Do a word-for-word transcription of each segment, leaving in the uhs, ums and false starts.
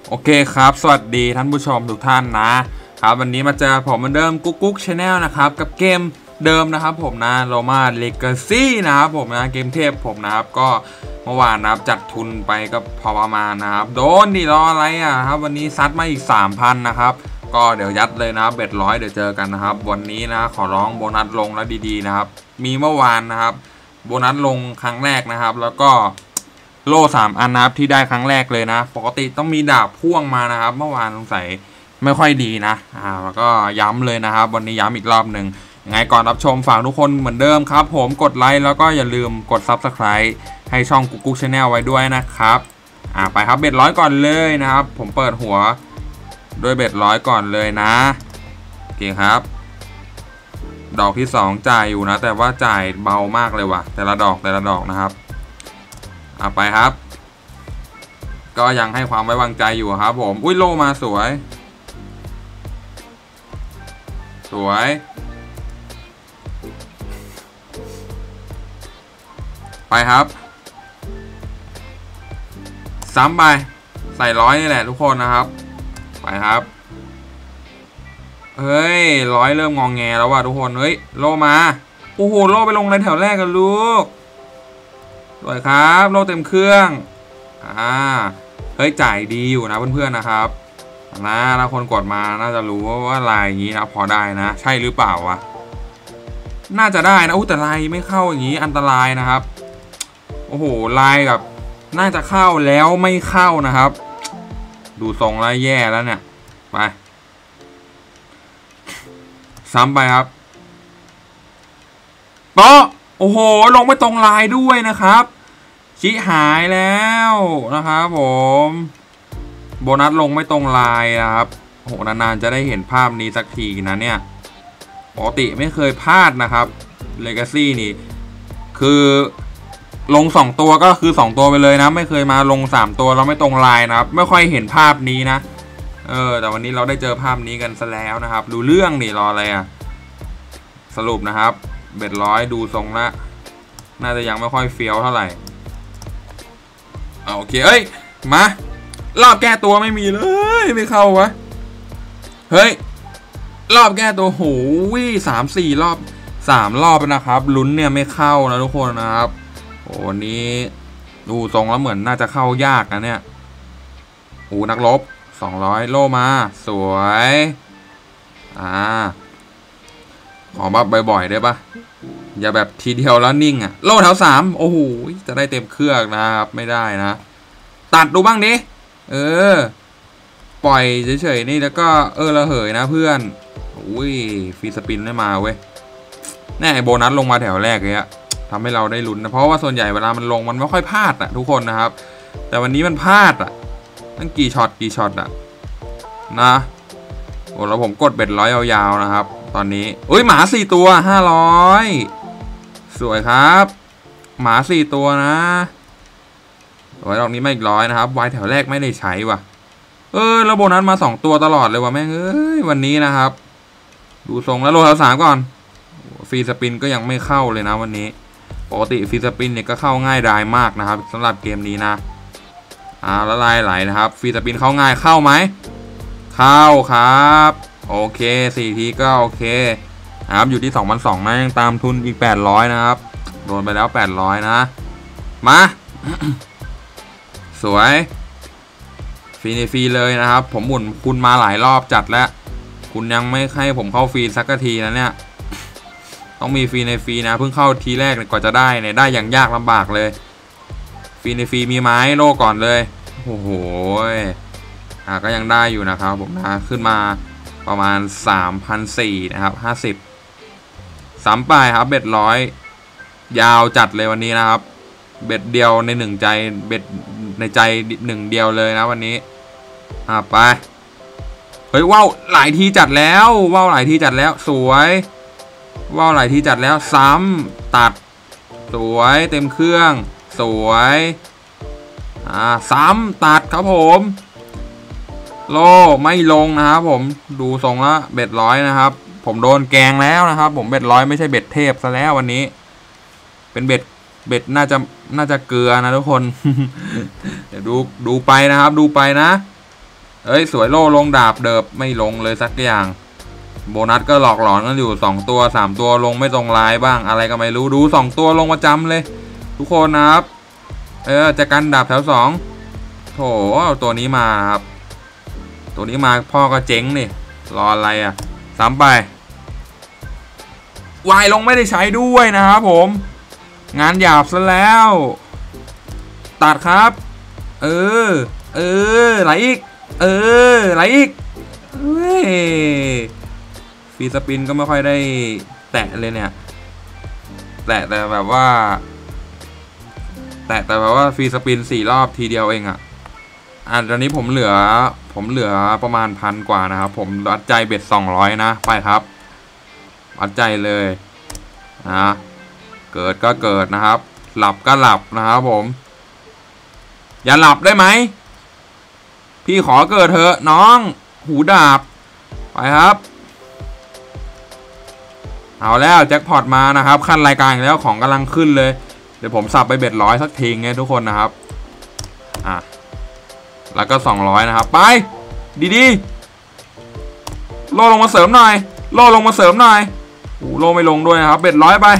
โอเคครับสวัสดีท่านผู้ชมทุกท่านนะครับวันนี้มาเจอผมเหมือนเดิมกุ๊กกุ๊กชาแนลนะครับกับเกมเดิมนะครับผมนะโรม่าเลกาซี่นะครับผมนะเกมเทพผมนะครับก็เมื่อวานนะครับจัดทุนไปก็พอประมาณนะครับโดนดิรออะไรอ่ะครับวันนี้ซัดมาอีก สามพัน นะครับก็เดี๋ยวยัดเลยนะครับเบ็ดร้อยเดี๋ยวเจอกันนะครับวันนี้นะขอร้องโบนัสลงแล้วดีๆนะครับมีเมื่อวานนะครับโบนัสลงครั้งแรกนะครับแล้วก็โล่สามอันนะครับที่ได้ครั้งแรกเลยนะปกติต้องมีดาบพ่วงมานะครับเมื่อวานสงสัยไม่ค่อยดีนะอ่าแล้วก็ย้ำเลยนะครับวันนี้ย้ำอีกรอบหนึ่งยังไงก่อนรับชมฝากทุกคนเหมือนเดิมครับผมกดไลค์แล้วก็อย่าลืมกด ซับสไครบ์ ให้ช่องกุ๊กกุ๊กชาแนลไว้ด้วยนะครับอ่าไปครับเบ็ดร้อยก่อนเลยนะครับผมเปิดหัวด้วยเบ็ดร้อยก่อนเลยนะโอเคครับดอกที่สองจ่ายอยู่นะแต่ว่าจ่ายเบามากเลยว่ะแต่ละดอกแต่ละดอกนะครับเอาไปครับก็ยังให้ความไว้วางใจอยู่ครับผมอุ้ยโลมาสวยสวยไปครับซ้ำไปใส่ร้อยนี่แหละทุกคนนะครับไปครับเฮ้ยร้อยเริ่มงองแงแล้วว่ะทุกคนเฮ้ยโลมาโอ้โหโลไปลงในแถวแรกกันลูกสวยครับโลเต็มเครื่องอ่าเฮ้ยจ่ายดีอยู่นะเพื่อนๆนะครับนะถ้าคนกดมาน่าจะรู้ว่าลายอย่างนี้นะพอได้นะใช่หรือเปล่าวะน่าจะได้นะอู้แต่ลายไม่เข้าอย่างนี้อันตรายนะครับโอ้โหลายกับน่าจะเข้าแล้วไม่เข้านะครับดูทรงแล้วแย่แล้วเนี่ยไปซ้ำไปครับโป๊ะโอ้โหลงไม่ตรงลายด้วยนะครับชี้หายแล้วนะครับผมโบนัสลงไม่ตรงลายนะครับโอ้โหนานๆจะได้เห็นภาพนี้สักทีนะเนี่ยปกติไม่เคยพลาดนะครับเลกาซี่นี่คือลงสองตัวก็คือสองตัวไปเลยนะไม่เคยมาลงสามตัวเราไม่ตรงลายนะครับไม่ค่อยเห็นภาพนี้นะเออแต่วันนี้เราได้เจอภาพนี้กันซะแล้วนะครับดูเรื่องนี่รออะไรอ่ะสรุปนะครับเบ็ดร้อยดูทรงละน่าจะยังไม่ค่อยเฟี้ยวเท่าไหร่โอเคเอ้ยมารอบแก้ตัวไม่มีเลยไม่เข้าวะเฮ้ยรอบแก้ตัวโหวี่สามสี่รอบสามรอบนะครับลุ้นเนี่ยไม่เข้านะทุกคนนะครับโอ้วันนี้ดูทรงแล้วเหมือนน่าจะเข้ายากนะเนี่ยโอ้นักรบสองร้อยโลมาสวยอ่าขอบัฟบ่อยๆได้ปะอย่าแบบทีเดียวแล้วนิ่งอ่ะโลแถวสามโอ้โหจะได้เต็มเครื่องนะครับไม่ได้นะตัดดูบ้างดิเออปล่อยเฉยๆนี่แล้วก็เออระเหยนะเพื่อนอุ้ยฟรีสปินได้มาเว้ยแน่โบนัสลงมาแถวแรกเลยอะทำให้เราได้ลุ้นนะเพราะว่าส่วนใหญ่เวลามันลงมันไม่ค่อยพลาดอะทุกคนนะครับแต่วันนี้มันพลาดอะตั้งกี่ช็อตกี่ช็อตอะนะโอ้แล้วผมกดเบ็ดร้อยยาวๆนะครับตอนนี้อุ้ยหมาสี่ตัวห้าร้อยสวยครับหมาสี่ตัวนะสวยดอกนี้ไม่อีกร้อยนะครับไว้แถวแรกไม่ได้ใช้ว่ะเออแล้วโบนัสมาสองตัวตลอดเลยว่ะแม่งเอ้ยวันนี้นะครับดูทรงแล้วโลแถวสามก่อนฟรีสปินก็ยังไม่เข้าเลยนะวันนี้ปกติฟรีสปินเนี่ยก็เข้าง่ายดายมากนะครับสำหรับเกมนี้นะอ่าละลายไหลนะครับฟรีสปินเข้าง่ายเข้าไหมเข้าครับโอเคสี่ทีก็โอเคนะครับอยู่ที่ สองพันสองร้อย นะยังตามทุนอีกแปดร้อยนะครับโดนไปแล้วแปดร้อยนะมา สวยฟรีในฟรีเลยนะครับผมหมุนคุณมาหลายรอบจัดแล้วคุณยังไม่ให้ผมเข้าฟรีสักทีนะเนี่ยต้องมีฟรีในฟรีนะเพิ่งเข้าทีแรกกว่าจะได้เนี่ยได้อย่างยากลำบากเลยฟรีในฟรีมีไม้โลก่อนเลยโอ้โหอ่ะก็ยังได้อยู่นะครับผมนะขึ้นมาประมาณ สามพันสี่ร้อย นะครับห้าสิบสามปลายครับเบ็ดร้อยยาวจัดเลยวันนี้นะครับเบ็ดเดียวในหนึ่งใจเบ็ดในใจหนึ่งเดียวเลยนะวันนี้อ่ะไปเฮ้ยว้าวหลายทีจัดแล้วว้าวหลายทีจัดแล้วสวยว้าวหลายทีจัดแล้วซ้ำตัดสวยเต็มเครื่องสวยอ่าซ้ำตัดครับผมโลไม่ลงนะครับผมดูทรงละเบ็ดร้อยนะครับผมโดนแกงแล้วนะครับผมเบ็ดร้อยไม่ใช่เบ็ดเทพซะแล้ววันนี้เป็นเบ็ดเบ็ดน่าจะน่าจะเกลือนะทุกคน เดี๋ยวดูดูไปนะครับดูไปนะเอ้ยสวยโล่ลงดาบเดิบไม่ลงเลยสักอย่างโบนัสก็หลอกหลอนกันอยู่สองตัวสามตัวลงไม่ตรงลายบ้างอะไรก็ไม่รู้ดูสองตัวลงประจำเลยทุกคนนะครับเออจะกันดาบแถวสองโถเอาตัวนี้มาครับตัวนี้มาพ่อก็เจ๊งนี่รออะไรอ่ะซ้ำไปวายลงไม่ได้ใช้ด้วยนะครับผมงานหยาบซะแล้วตัดครับเออเออไหลอีกเออไหลอีกเฮ้ยฟรีสปินก็ไม่ค่อยได้แตะเลยเนี่ยแตะแต่แบบว่าแตะแต่แบบว่าฟรีสปินสี่รอบทีเดียวเองอ่ะอ่ะตอนนี้ผมเหลือผมเหลือประมาณพันกว่านะครับผมวัดใจเบ็ดสองร้อยนะไปครับวัดใจเลยนะเกิดก็เกิดนะครับหลับก็หลับนะครับผมอย่าหลับได้ไหมพี่ขอเกิดเถอะน้องหูดาบไปครับเอาแล้วแจ็คพอตมานะครับขั้นรายการแล้วของกำลังขึ้นเลยเดี๋ยวผมสับไปเบ็ดร้อยสักทีไงทุกคนนะครับอ่ะแล้วก็สองร้อยนะครับไปดีๆโล่ลงมาเสริมหน่อยโล่ลงมาเสริมหน่อยโอ้โล่ไม่ลงด้วยนะครับเบ็ดร้อยไป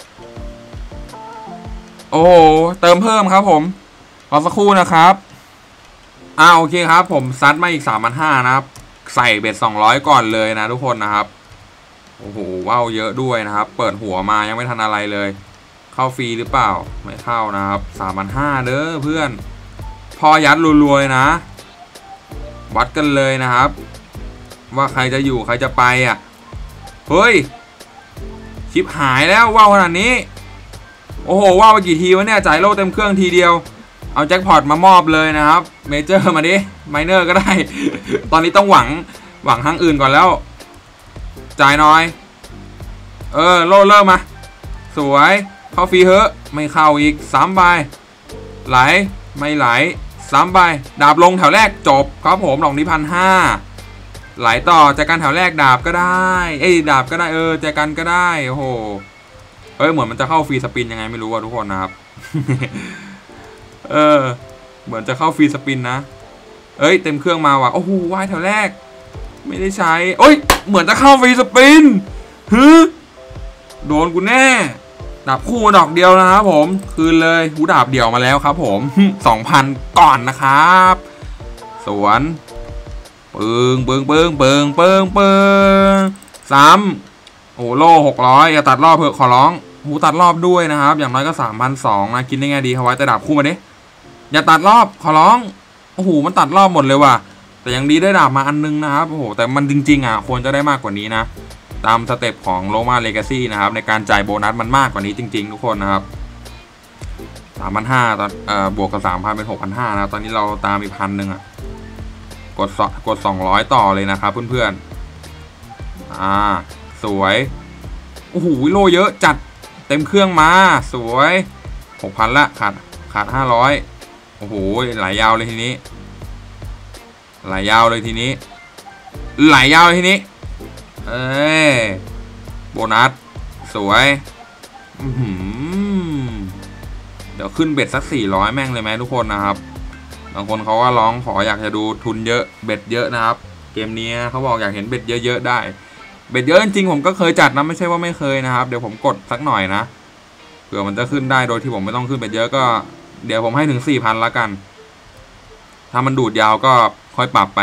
โอ้โหเติมเพิ่มครับผมรอสักครู่นะครับอ่าโอเคครับผมซัดมาอีก สามพันห้าร้อย นะครับใส่เบ็ดสองร้อยก่อนเลยนะทุกคนนะครับโอ้โหว้าวเยอะด้วยนะครับเปิดหัวมายังไม่ทันอะไรเลยเข้าฟรีหรือเปล่าไม่เข้านะครับ สามพันห้าร้อย เด้อเพื่อนพอยัดรัวๆนะวัดกันเลยนะครับว่าใครจะอยู่ใครจะไปอ่ะเฮ้ยชิปหายแล้วว้าวขนาดนี้โอ้โหว้าวไปกี่ทีวะเนี่ยจ่ายโล่เต็มเครื่องทีเดียวเอาแจ็คพอตมามอบเลยนะครับเมเจอร์มาดิไมเนอร์ก็ได้ ตอนนี้ต้องหวังหวังทางอื่นก่อนแล้วจ่ายน้อยเออโล่เริ่มมาสวยเข้าฟรีเหอะไม่เข้าอีกสามใบไหลไม่ไหลสามใบดาบลงแถวแรกจบครับผมดอกนี้พันห้าไหลต่อจากการแถวแรกดาบก็ได้เอ้ยดาบก็ได้เออจากกันก็ได้โอ้โหเอ้ยเหมือนมันจะเข้าฟรีสปินยังไงไม่รู้อ่ะทุกคนนะครับ เออเหมือนจะเข้าฟรีสปินนะเอ้ยเต็มเครื่องมาว่ะโอ้โหวายแถวแรกไม่ได้ใช้โอ้ยเหมือนจะเข้าฟรีสปินฮึโดนกูแน่ดาบคู่ดอกเดียวนะครับผมคืนเลยหูดาบเดี่ยวมาแล้วครับผม สองพัน ก่อนนะครับสวนปึ้งปึ้งปึ้งปึ้งปึ้งปึ้งสามโอ้โล่หกร้อยอย่าตัดรอบเพื่อขอร้องหูตัดรอบด้วยนะครับอย่างน้อยก็ สามพันสองร้อย นะกินได้ไงดีเขาไว้แต่ดาบคู่มาดิอย่าตัดรอบขอร้องโอ้โหมันตัดรอบหมดเลยว่ะแต่ยังดีได้ดาบมาอันนึงนะครับโอ้โหแต่มันจริงๆอ่ะควรจะได้มากกว่านี้นะตามสเต็ปของโรมาเลกาซี่นะครับในการจ่ายโบนัสมันมากกว่านี้จริงๆทุกคนนะครับ สามพันห้าร้อย ตอนเอ่อบวกกับ สามพัน เป็น หกพันห้าร้อย นะตอนนี้เราตามอีกพันหนึ่งอ่ะกดกดสองร้อยต่อเลยนะครับเพื่อนๆอ่าสวยโอ้โหโลเยอะจัดเต็มเครื่องมาสวย หกพัน ละขาดขาดห้าร้อยโอ้โหไหลยาวเลยทีนี้ไหลยาวเลยทีนี้ไหลยาวเลยทีนี้เอ้ยโบนัสสวยอือหือเดี๋ยวขึ้นเบ็ดสักสี่ร้อยแม่งเลยไหมทุกคนนะครับบางคนเขาก็ร้องขออยากจะดูทุนเยอะเบ็ดเยอะนะครับเกมนี้เขาบอกอยากเห็นเบ็ดเยอะๆได้เบ็ดเยอะจริงๆผมก็เคยจัดนะไม่ใช่ว่าไม่เคยนะครับเดี๋ยวผมกดสักหน่อยนะเผื่อมันจะขึ้นได้โดยที่ผมไม่ต้องขึ้นเบ็ดเยอะก็เดี๋ยวผมให้ถึง สี่พัน ละกันถ้ามันดูดยาวก็ค่อยปรับไป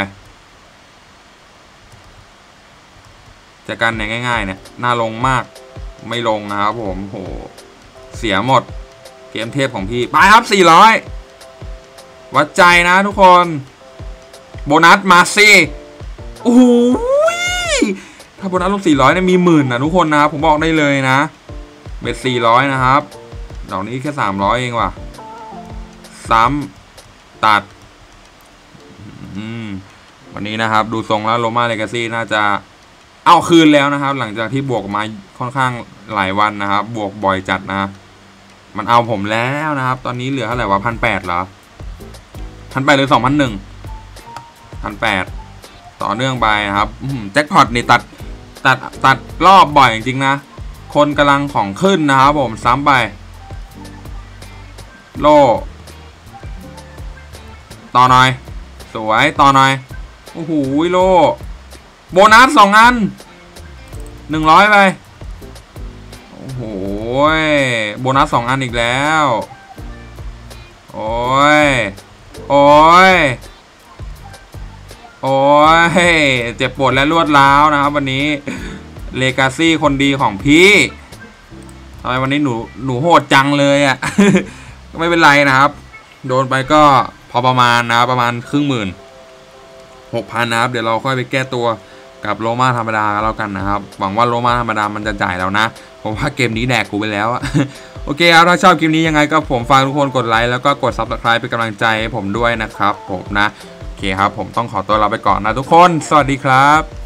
จากการเนี่ยง่ายๆเนี่ยน่าลงมากไม่ลงนะครับผมโหเสียหมดเกมเทพของพี่ไปครับสี่ร้อยวัดใจนะทุกคนโบนัสมาสิโอ้โหถ้าโบนัสลงสี่ร้อยเนี่ยมีหมื่นนะทุกคนนะผมบอกได้เลยนะเบ็ดสี่ร้อยนะครับดอกนี้แค่สามร้อยเองว่ะซ้ำตัดอืมวันนี้นะครับดูทรงแล้วโรม่าเลกาซี่น่าจะเอาคืนแล้วนะครับหลังจากที่บวกมาค่อนข้างหลายวันนะครับบวกบ่อยจัดนะมันเอาผมแล้วนะครับตอนนี้เหลือเท่าไหร่วะพันแปดเหรอพันแปดหรือสองพันหนึ่งพันแปดต่อเนื่องไปนะครับแจ็คพอตนี่ตัดตัดตัดรอบบ่อยจริงๆนะคนกำลังของขึ้นนะครับผมซ้ำไปโล่ต่อหน่อยสวยต่อหน่อยโอ้โหโลโบนัสสองอันหนึ่งร้อยไปโอ้โหโบนัสสองอันอีกแล้วโอ้ยโอ้ยโอ้ยเจ็บปวดและรวดร้าวนะครับวันนี้เลกาซี่คนดีของพี่ทำไมวันนี้หนูหนูโหดจังเลยอ่ะ ก็ไม่เป็นไรนะครับโดนไปก็พอประมาณนะประมาณครึ่งหมื่นหกพันนะครับเดี๋ยวเราค่อยไปแก้ตัวกับโลมาธรรมดาแล้วกันนะครับหวังว่าโลมาธรรมดามันจะจ่ายแล้วนะผมว่าเกมนี้แดกกูไปแล้วอะ โอเคครับถ้าชอบคลิปนี้ยังไงก็ผมฝากทุกคนกดไลค์แล้วก็กด ซับสไครบ์ เป็นกำลังใจให้ผมด้วยนะครับผมนะโอเคครับผมต้องขอตัวลาไปก่อนนะทุกคนสวัสดีครับ